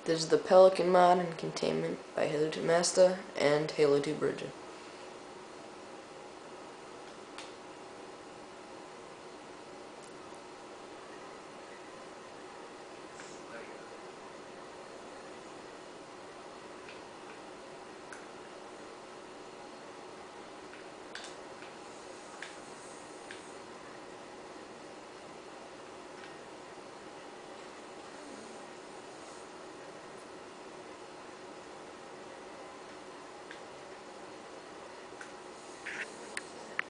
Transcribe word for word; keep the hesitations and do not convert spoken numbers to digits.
This is the Pelican mod and containment by Halo two Master and Halo two Bridger.